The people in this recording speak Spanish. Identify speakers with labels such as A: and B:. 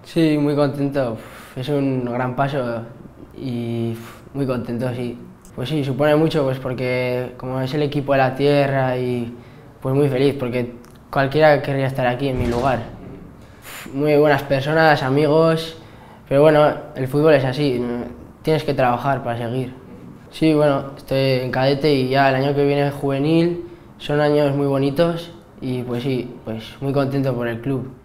A: Sí, muy contento. Es un gran paso y muy contento, sí. Pues sí, supone mucho, pues porque como es el equipo de la tierra y pues muy feliz, porque cualquiera querría estar aquí en mi lugar. Muy buenas personas, amigos, pero bueno, el fútbol es así, tienes que trabajar para seguir. Sí, bueno, estoy en cadete y ya el año que viene juvenil, son años muy bonitos y pues sí, pues muy contento por el club.